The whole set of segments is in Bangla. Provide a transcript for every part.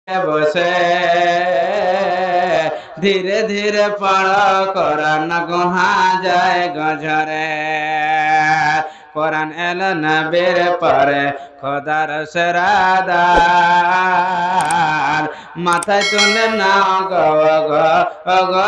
বসে ধীরে ধীরে পড়ো কোরআন গোহা যায় গঝরে। কোরআন এলো নবীর পরে খোদার সেরাদার, মাথায় তুলে নাও গো গো গো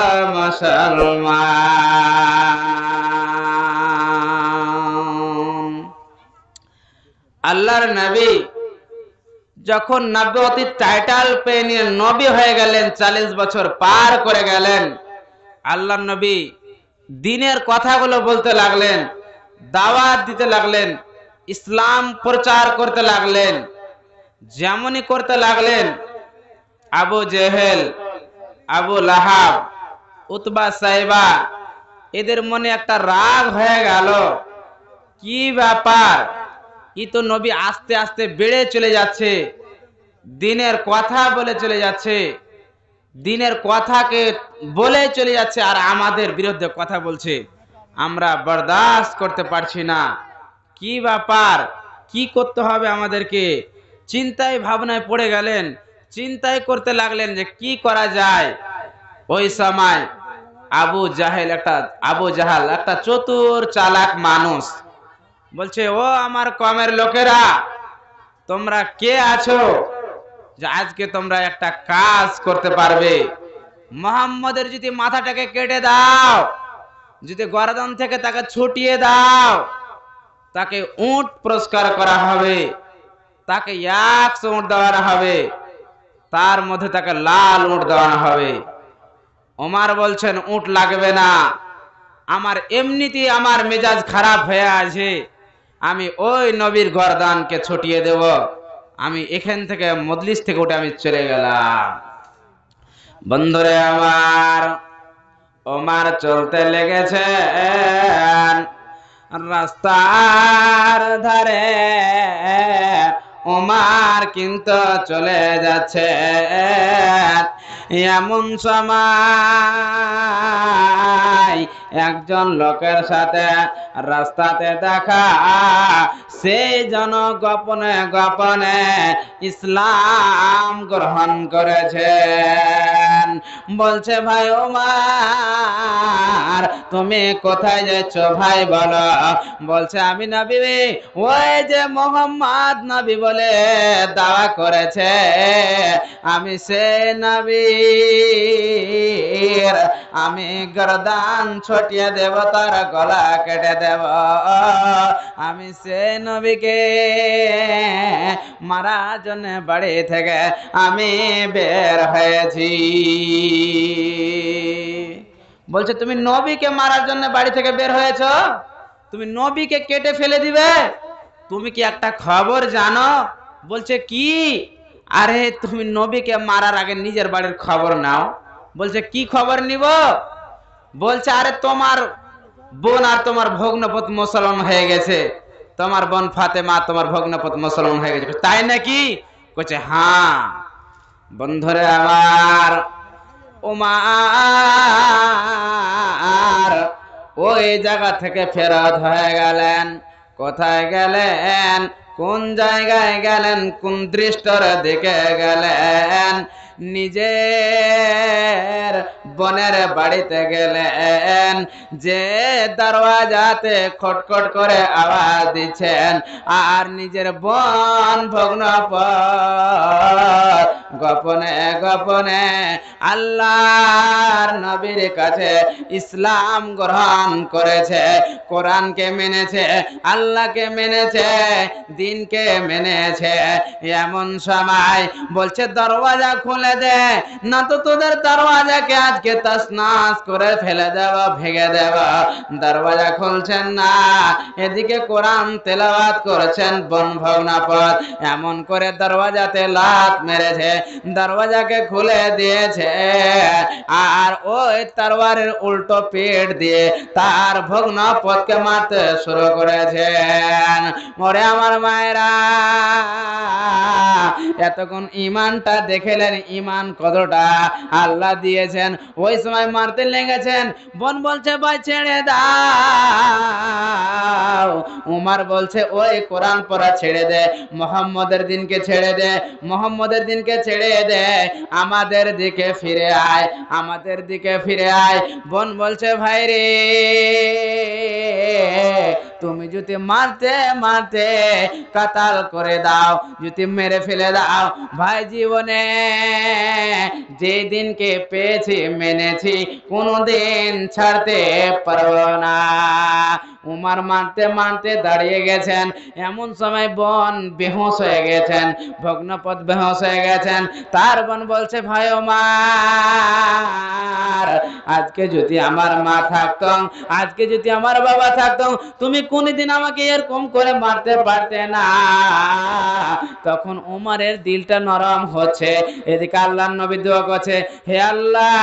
মুসলমান। আল্লাহর নবী যখন নবুয়তির টাইটেল পেয়ে নিয়ে নবী হয়ে গেলেন, 40 বছর পার করে গেলেন, আল্লাহর নবী দ্বীনের কথাগুলো বলতে লাগলেন, দাওয়াত দিতে লাগলেন, ইসলাম প্রচার করতে লাগলেন। যেমনই করতে লাগলেন, Abu Jahl, Abu Lahab, Utba Shaiba এদের মনে একটা রাগ হয়ে গেল। কি ব্যাপার, ই তো নবী আস্তে আস্তে বেড়ে চলে যাচ্ছে, দ্বীনের কথা বলে চলে যাচ্ছে, দ্বীনের কথাকে বলে চলে যাচ্ছে, আর আমাদের বিরুদ্ধে কথা বলছে, আমরা বরদাস্ত করতে পারছি না। কি ব্যাপার, কি করতে হবে আমাদেরকে? চিন্তায় ভাবনায় পড়ে গেলেন, চিন্তায় করতে লাগলেন যে কি করা যায়। ওই সময় আবু জাহাল একটা চতুর চালাক মানুষ বলছে, ও আমার কমের লোকেরা, তোমরা কে আছো যে আজকে তোমরা একটা কাজ করতে পারবে? মুহাম্মদের যদি মাথাটাকে কেটে দাও, যদি গর্দন থেকে তাকে ছুটিয়ে দাও, তাকে উট পুরস্কার করা হবে, তাকে 100 উট দেওয়া হবে, তার মধ্যে তাকে লাল উট দেওয়া হবে। ওমর বলছেন, উট লাগবে না, আমার এমনিতেই আমার মেজাজ খারাপ হয়ে আছে, আমি ওই নবীর গর্দানকে ছুটিয়ে দেব, আমি এখান থেকে মজলিস থেকে উঠে আমি চলে গেলাম। বন্ধুরে আমার, ওমর চলতে লেগেছেন রাস্তার ধারে, ওমর কিন্তু চলে যাচ্ছে। এমন সময় একজন লোকের সাথে রাস্তাতে দেখা, সেই জন গোপনে গোপনে ইসলাম গ্রহণ করেছেন। বলছে, ভাই ওমর, তুমি কোথায় যাচ্ছ ভাই বলো? বলছে, আমি নবী, ওই যে মোহাম্মদ নবী বলে দাওয়া করেছে, আমি সে নবী, আমি গর্দান ছটিয়ে দেব, তার গলা কেটে দেব, আমি সে নবীকে মারার জন্য বাড়ি থেকে আমি বের হয়েছি। বলছে, তুমি নবীকে মারার জন্য বাড়ি থেকে বের হয়েছ? তুমি নবীকে কেটে ফেলে দিবে? তুমি কি একটা খবর জানো? বলছে, কি? আরে তুমি নবীকে মারার আগে নিজের বাড়ির খবর নাও। বলছে, কি খবর নিব? বলছে, আরে তোমার বোন আর তোমার ভগ্নপত মুসলমান হয়ে গেছে, তোমার বোন ফাতেমা তোমার ভগ্নপত মুসলমান হয়ে গেছে। তাই নাকি? বলছে, হ্যাঁ। বন্ধুরে আমার, ওমর ওই জায়গা থেকে ফেরত হয়ে গেলেন। কোথায় গেলেন? কোন জায়গায় গেলেন? কোন দৃষ্টর দিকে গেলেন? নিজের বোনের বাড়িতে গেলেন, যে দরওয়াজাতে খটখট করে আওয়াজ দিচ্ছেন, আর নিজের বোন ভগ্নপত গোপনে গোপনে আল্লাহর নবীর কাছে ইসলাম গ্রহণ করেছে, কোরআনকে মেনেছে, আল্লাহকে মেনেছে, দ্বীনকে মেনেছে। এমন সময় বলছে, দরওয়াজা খুলে দে, না তো তোদের দরওয়াজাকে আজকে তছনছ করে ফেলে দেব, ভেঙে দেব। দরওয়াজা খুলছেন না, এদিকে কোরআন তেলাওয়াত করেছেন বোন ভগ্নপত, এমন করে দরওয়াজাতে লাত মেরেছে, দরওয়াজাকে খুলে দিয়েছে, আর ওই তরবারের উল্টো পিঠ দিয়ে তার ভগ্নপতকে মারতে শুরু করেছেন। ওরে আমার মায়েরা, এতক্ষণ ইমানটা দেখলেন, ইমান কতটা আল্লাহ দিয়েছেন। ওই সময় মারতে লেগেছেন। বোন বলছে ভাই ছেড়ে দাও। উমার বলছে ওই কোরআন পড়া ছেড়ে দে, মুহাম্মদের দিনকে ছেড়ে দে, মুহাম্মদের দিনকে ছেড়ে দে, আমাদের দিকে ফিরে আয়, আমাদের দিকে ফিরে আয়। বোন বলছে ভাই রে, তুমি যদি মারতে মারতে কাতাল করে দাও, যদি মেরে ফেলে দাও, ভাই জীবনে যে দিনকে পেয়েছি মেনেছি, কোনোদিন ছাড়তে পারবো না। উমার মারতে মারতে দাঁড়িয়ে গেছেন। এমন সময় বোন বেহুশ হয়ে গেছেন, ভগ্নপদ বেহুশ হয়ে গেছেন। তার বোন বলছে ভাই ওমর, আজকে যদি আমার মা থাকতো, আজকে যদি আমার বাবা থাকতো, তুমি কোনদিন আমাকে এরকম করে মারতে পারতে না। তখন ওমরের দিলটা নরম হচ্ছে। এদিকে আল্লাহর নবী দোয়া করছে, হে আল্লাহ,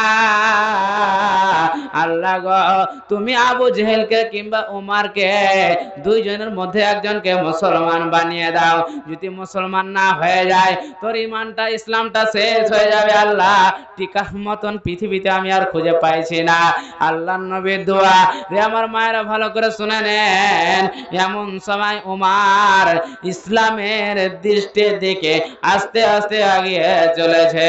আল্লাহ গো, তুমি আবু জেহেলকে কিংবা উমারকে দুইজনের মধ্যে একজনকে মুসলমান বানিয়ে দাও। যদি মুসলমান না হয়ে যায়, তোর ইমানটা ইসলামটা শেষ হয়ে যাবে আল্লাহ। টিকার মতন পৃথিবীতে আমি আর খুঁজে পাইছি না। আল্লাহর নবীর দোয়া। রে আমার মায়েরা ভালো করে শুনে নেন। এমন সময় উমার ইসলামের দৃষ্টির দিকে আস্তে আস্তে এগিয়ে চলেছে।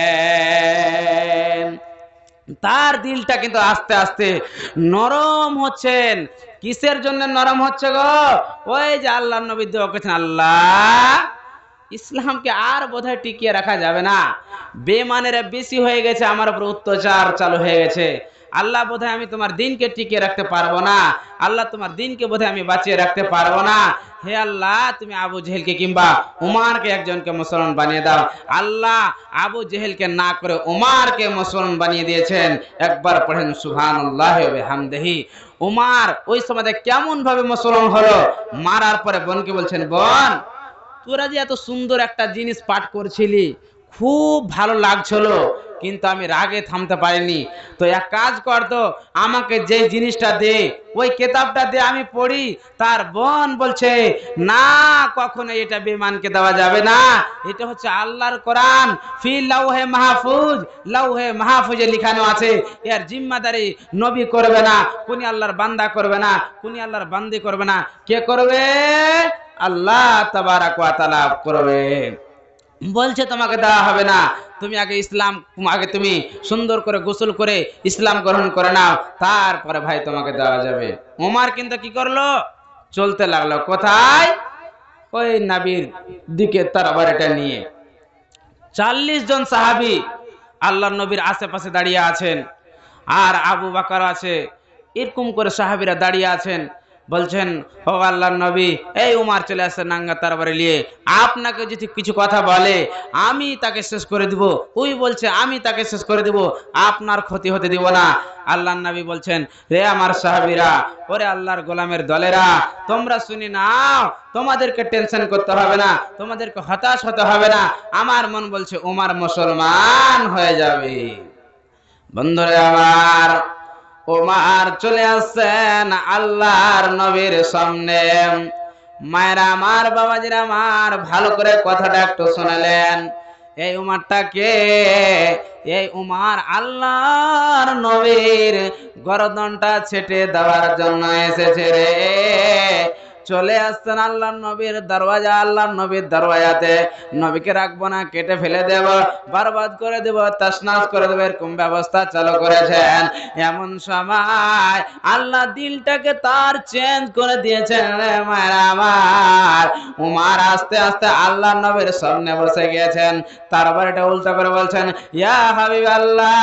তার দিলটা কিন্তু আস্তে আস্তে নরম হচ্ছেন। কিসের জন্য নরম হচ্ছে গো? ওই যে আল্লাহর নবী দোয়া করেছেন, আল্লাহ ইসলামকে আর বোধহয় টিকিয়ে রাখা যাবে না, বেমানেরা বেশি হয়ে গেছে, আমার উপর অত্যাচার চালু হয়ে গেছে। আল্লাহ বোধহয় আমি তোমার দিনকে টিকিয়ে রাখতে পারবো না, আল্লাহ তোমার দিনকে বোধহয় আমি বাঁচিয়ে রাখতে পারবো না। হে আল্লাহ, তুমি আবু জেহেলকে কিংবা উমারকে একজনকে মুসলমান বানিয়ে দাও। আল্লাহ আবু জেহেলকে না করে উমারকে মুসলমান বানিয়ে দিয়েছেন। একবার পড়েন সুবহানাল্লাহি ওয়া বিহামদিহি। উমার ওই সময় কেমন ভাবে মুসলমান হলো, মারার পরে বোনকে বলছেন, বোন তোরা যে এত সুন্দর একটা জিনিস পাঠ করছিলি, খুব ভালো লাগছিল, কিন্তু আমি রাগে থামতে পারিনি। তো এক কাজ কর, তো আমাকে যে জিনিসটা দে, ওই কিতাবটা দে, আমি পড়ি। তার বোন বলছে, না, কখনো এটা বেঈমানকে দেওয়া যাবে না, এটা হচ্ছে আল্লাহর কোরআন, ফি লাউহে মাহফুজ, লাউহে মাহফুজে লিখানো আছে, এর জিম্মাদারি নবী করবে না, কোনি আল্লাহর বান্দা করবে না, কোনি আল্লাহর বান্দি করবে না। কে করবে? আল্লাহ তাবারাক ওয়া তাআলা করবে। বলছে তোমাকে দেওয়া হবে না, তুমি আগে ইসলাম, আগে তুমি সুন্দর করে গোসল করে ইসলাম গ্রহণ করে নাও, তারপরে ভাই তোমাকে দেওয়া যাবে। ওমর কিন্তু কি করলো? চলতে লাগলো কোথায়? ওই নবীর দিকে তরবারিটা নিয়ে। 40 জন সাহাবী আল্লাহর নবীর আশেপাশে দাঁড়িয়ে আছেন, আর আবু বকর আছে, এরকম করে সাহাবীরা দাঁড়িয়ে আছেন। বলছেন, ও আল্লাহর নবী, এই উমার চলে আসছে নাঙ্গা তরবারি নিয়ে, আপনাকে যদি কিছু কথা বলে আমি তাকে শেষ করে দিব। ওই বলছে আমি তাকে শেষ করে দিব, আপনার ক্ষতি হতে দিব না। আল্লাহর নবী বলছেন, রে আমার সাহাবীরা, ওরে আল্লাহর গোলামের দলেরা, তোমরা শুনি নাও, তোমাদেরকে টেনশন করতে হবে না, তোমাদেরকে হতাশ হতে হবে না। আমার মন বলছে উমার মুসলমান হয়ে যাবে। বন্ধুরা আমার, ওমর চলে আসছেন আল্লাহর নবীর সামনে। মায়েরা আমার, বাবাজিরা আমার, ভালো করে কথাটা একটু শুনলেন। এই উমারটা কে? এই উমার আল্লাহর নবীর গর্দনটা ছেটে দেওয়ার জন্য এসেছে রে। চলে আসছেন আল্লাহর নবীর দরওয়াজা, আল্লাহর নবীর দরওয়াজাতে। নবীকে রাখবো না, কেটে ফেলে দেব, বরবাদ করে দেব, তছনছ করে দেব, এরকম ব্যবস্থা চালু করেছেন। এমন সময় আল্লাহ দিলটাকে তার চেঞ্জ করে দিয়েছেন রে মায়েরা আমার। উমার আস্তে আস্তে আল্লাহর নবীর সামনে বসে গিয়েছেন, তারপর এটা উল্টা করে বলছেন, ইয়া হাবিবাল্লাহ,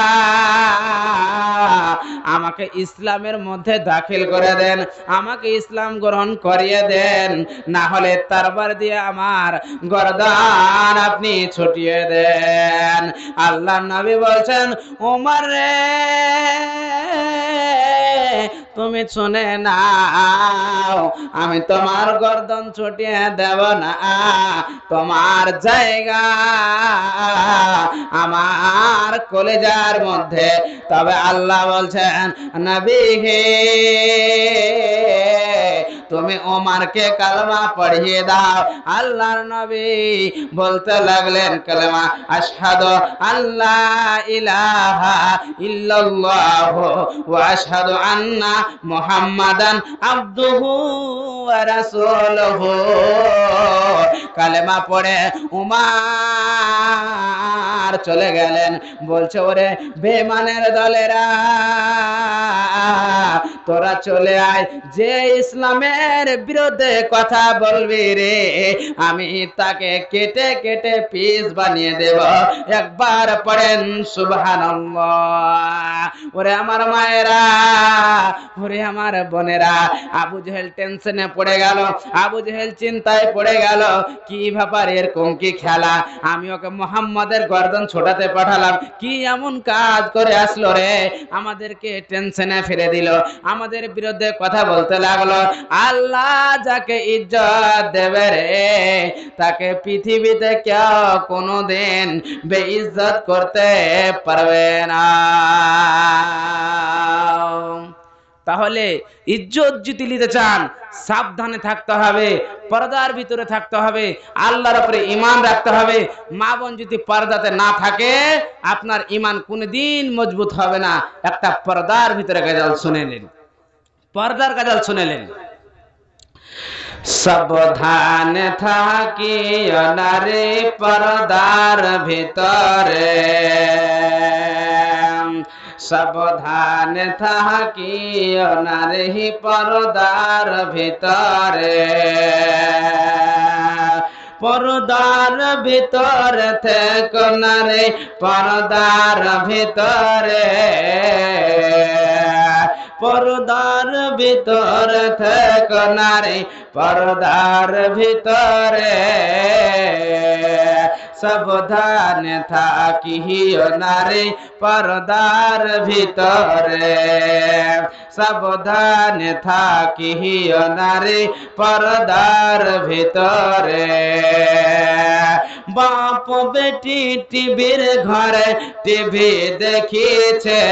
আমাকে ইসলামের মধ্যে দাখিল করে দেন, আমাকে ইসলাম গ্রহণ করিয়ে দেন, না হলে তরবার দিয়ে আমার গর্দান আপনি ছুটিয়ে দেন। আল্লাহর নবী বলছেন, ওমর রে, তুমি শুনে নাও, আমি তোমার গর্দন ছুটিয়ে দেব না, তোমার জায়গা আমার কলেজার মধ্যে। তবে আল্লাহ বলছেন, নবী হে, তুমি ওমরকে কালেমা পড়িয়ে দাও। আল্লাহর নবী বলতে লাগলেন কালেমা, আশহাদু আল্লা ইলাহা ইল্লাল্লাহ ওয়া আশহাদু আন্না মুহাম্মাদান আবদুহু ওয়া রাসূলুহু। কালেমা পড়ে উমার চলে গেলেন। বলছে, ওরে বেঈমানের দলেরা, তোরা চলে আয়, যে ইসলামের বিরুদ্ধে কথা বলবি রে, আমি তাকে কেটে কেটে পিস বানিয়ে দেব। একবার পড়েন সুবহানাল্লাহ। ওরে আমার মায়েরা, ওরে আমার বোনেরা, আবু জেহেল টেনশনে পড়ে গেল, আবু জেহেল চিন্তায় পড়ে গেল, কি ব্যাপার, এরকম কি খেলা? আমি ওকে মুহাম্মাদের গর্দন ছোটাতে পাঠালাম, কি এমন কাজ করে আসলো রে, আমাদেরকে টেনশনে ফেলে দিল, আমাদের বিরুদ্ধে কথা বলতে লাগলো। আল্লাহ যাকে ইজ্জত দেবে রে, তাকে পৃথিবীতে কেউ কোনোদিন বেইজ্জত করতে পারবে না। তাহলে ইজ্জত যদি নিতে চান, সাবধানে থাকতে হবে, পর্দার ভিতরে থাকতে হবে, আল্লাহর উপরে ঈমান রাখতে হবে। মা বোন যদি পর্দাতে না থাকে, আপনার ঈমান কোনদিন মজবুত হবে না। একটা পর্দার ভিতরে গজল শুনে নিন, পর্দার গজল শুনে নিন। সাবধান থাকিও নারী পর্দার ভিতরে, সাবধান থাকিও নারী পর্দার ভিতরে, পর্দার ভিতরে থেকো নারী পর্দার ভিতরে, পর্দার ভিতরে থেকো নারী পর্দার ভিতরে, সাবধান থাকিও নারী পর্দার ভিতরে, সাবধান থাকিও নারী পর্দার ভিতরে। বাপ বেটি টিভির ঘরে টিভি দেখিছে,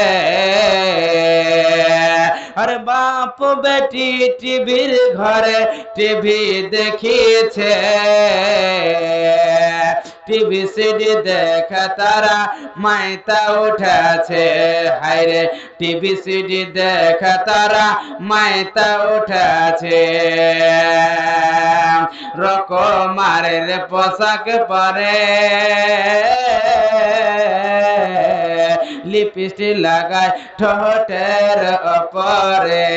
আরে বাপ বেটি টিভির ঘরে টিভি দেখিছে, টিভি সিডি দেখা তারা মাইতা উঠেছে, হায়রে টিভি সিডি দেখা তারা মাইতা উঠেছে, রকমারের পোশাক পরে, লিপস্টিক লাগায় ঠোঁটের উপরে,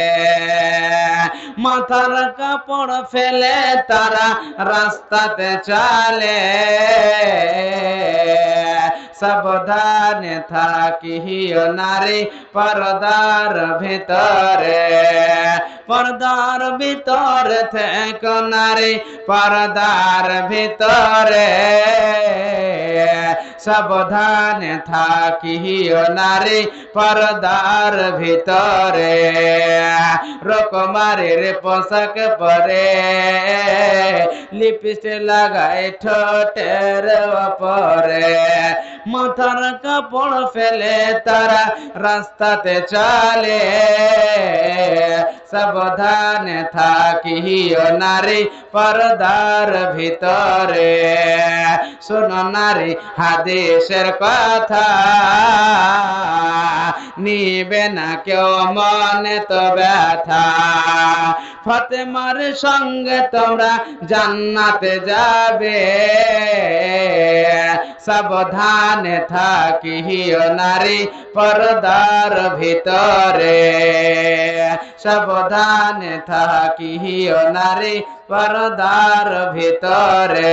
মাথার কাপড় ফেলে তারা রাস্তাতে চলে, সাবধানে থাকিও নারী পর্দার ভিতরে, পর্দার ভিতরে থেকো নারী পর্দার ভিতরে, সাবধানে থাকিও নারী পর্দার ভিতরে, রকমারের পোশাক পরে, লিপস্টিক লাগায় ঠোঁটের উপরে, মাথার কাপড় ফেলে তারা রাস্তাতে চলে, সাবধানে থাকিও নারী পর্দার ভিতরে। শোনো নারী হাদিসের কথা, নিবে না কেউ মনে তো ব্যথা, ফাতেমার সঙ্গে তোমরা জান্নাতে যাবে, সাবধানে থাকিও নারী পর্দার ভিতরে, সাবধানে থাকিও নারী পর্দার ভিতরে।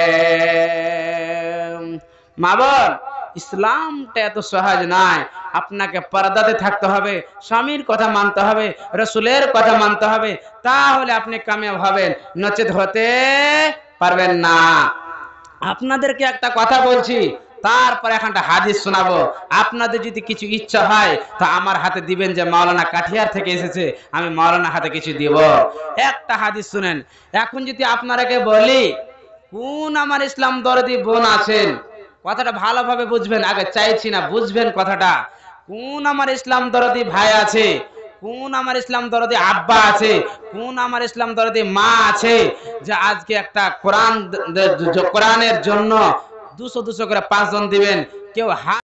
মা বোন, ইসলামটা এত সহজ নয়। আপনাকে পর্দাতে থাকতে হবে, স্বামীর কথা মানতে হবে, রাসূলের কথা মানতে হবে, তাহলে আপনি কামিয়াব হবেন, নচেত হতে পারবেন না। আপনাদেরকে একটা কথা বলছি, তারপর এখানটা হাদিস শোনাবো। আপনাদের যদি কিছু ইচ্ছা হয় তা আমার হাতে দিবেন, যে মাওলানা কাঠিয়ার থেকে এসেছে, আমি মাওলানা হাতে কিছু দিব। একটা হাদিস শুনেন। এখন যদি আপনারাকে বলি কোন আমার ইসলাম দরদি বোন আছেন, কথাটা ভালোভাবে বুঝবেন, আগে চাইছি না, বুঝবেন কথাটা। কোন আমার ইসলাম দরদি ভাই আছে, কোন আমার ইসলাম দরদি আব্বা আছে, কোন আমার ইসলাম দরদি মা আছে যে আজকে একটা কোরআনের জন্য 200 200 করে 5 জন দিবেন। কেউ